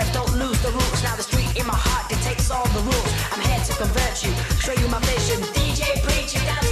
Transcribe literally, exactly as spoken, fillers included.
steps, don't lose the rules. Now the street in my heart dictates all the rules. I'm here to convert you, show you my vision. D J preach, you gotta